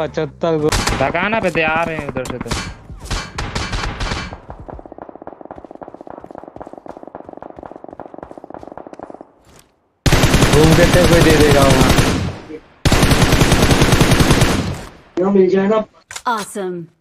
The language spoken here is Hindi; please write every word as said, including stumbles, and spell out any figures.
पचहत्तर गो लगाना पे आ रहे हैं उधर से तो। घूम के तेरे को दे देगा वहाँ। मिल जाए ना। Awesome.